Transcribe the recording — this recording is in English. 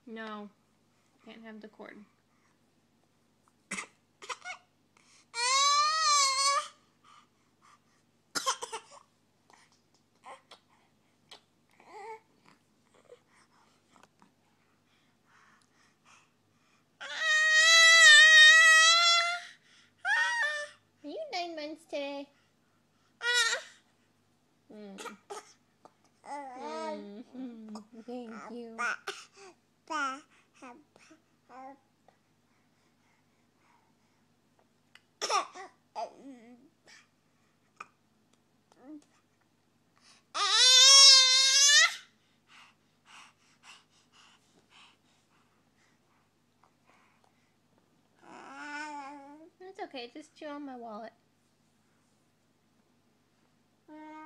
No, can't have the cord. Are you 9 months today? Thank you. It's okay, just chew on my wallet.